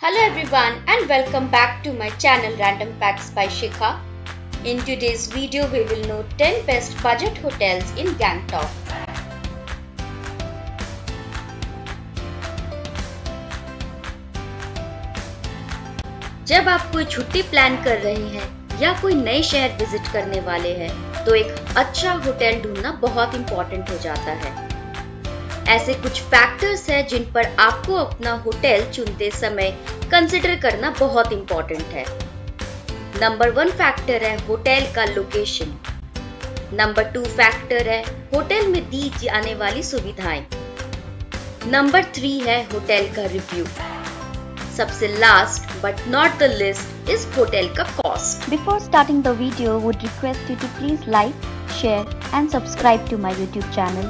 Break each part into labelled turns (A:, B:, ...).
A: Hello everyone and welcome back to my channel Random Facts by Shikha. In today's video we will know 10 best budget hotels in Gangtok. जब आप कोई छुट्टी plan कर रहे हैं या कोई नए शहर विजिट करने वाले हैं तो एक अच्छा होटल ढूंढना बहुत इम्पोर्टेंट हो जाता है। ऐसे कुछ फैक्टर्स हैं जिन पर आपको अपना होटल चुनते समय कंसिडर करना बहुत इम्पोर्टेंट है। नंबर 1 फैक्टर है होटल का लोकेशन। नंबर 2 फैक्टर है होटल में दी जाने वाली सुविधाएं। नंबर 3 है होटल का रिव्यू। सबसे last but not the least is hotel का cost.
B: Before starting the video, would request you to please like, share and subscribe to my YouTube channel.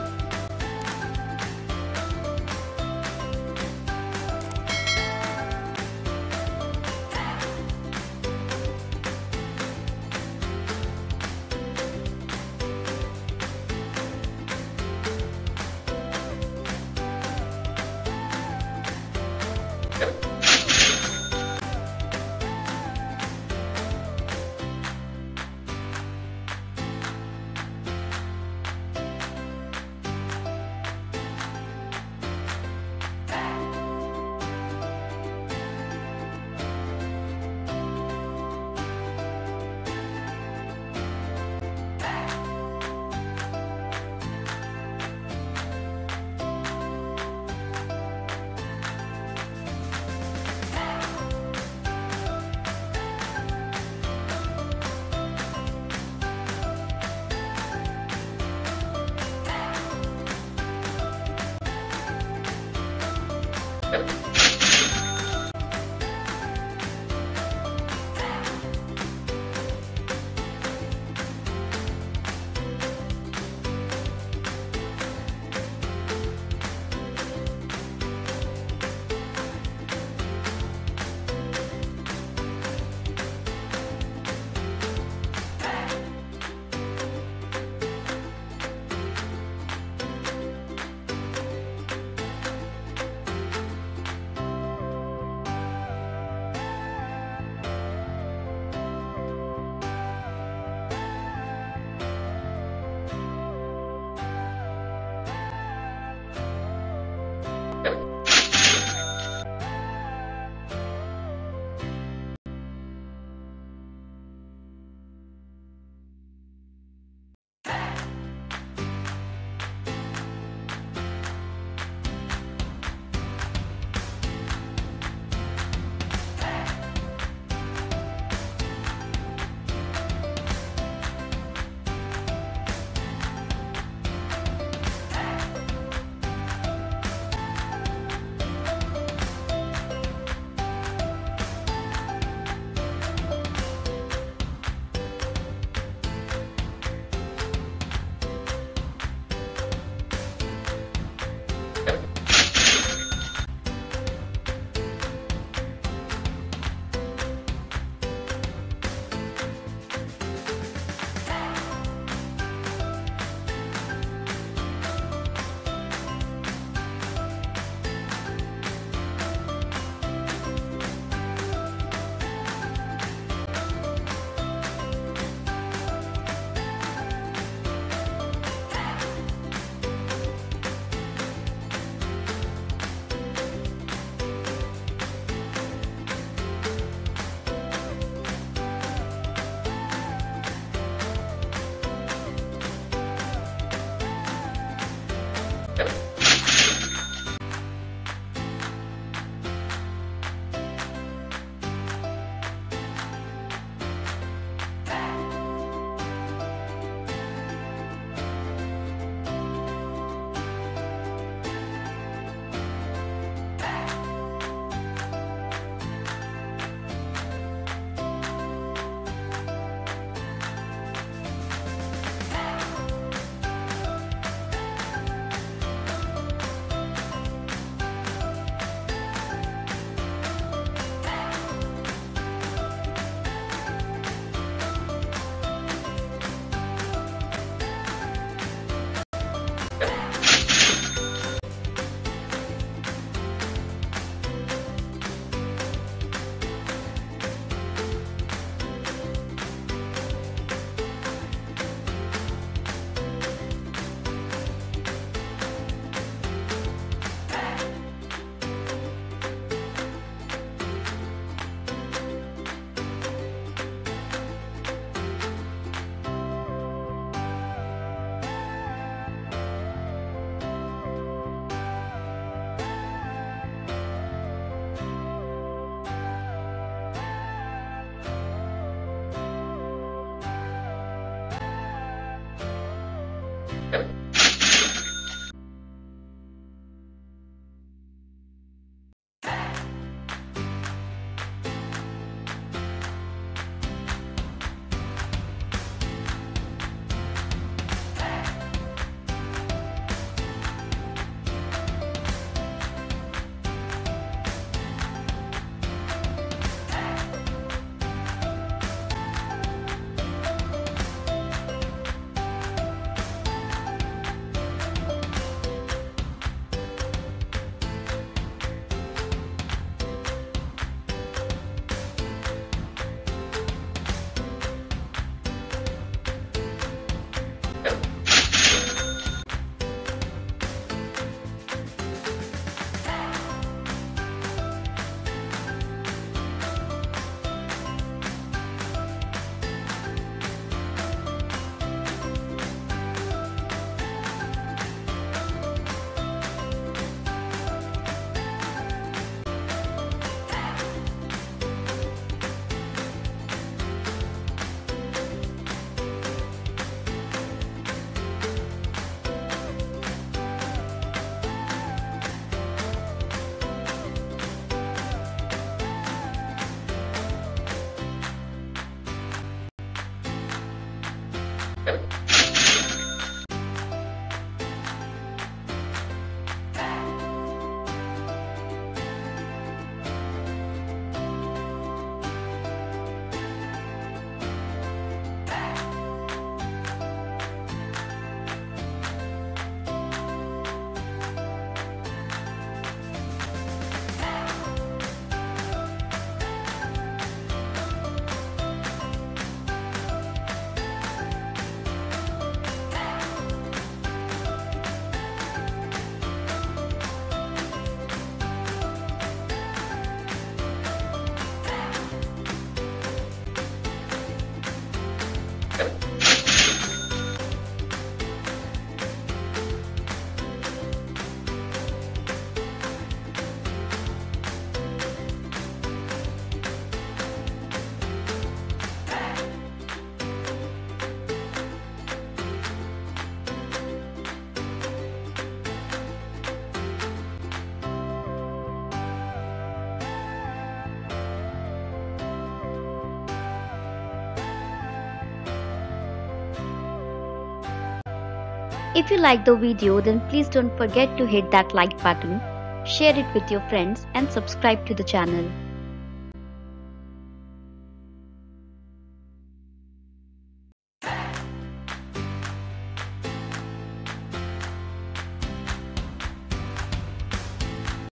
B: If you like the video, then please don't forget to hit that like button, share it with your friends and subscribe to the channel.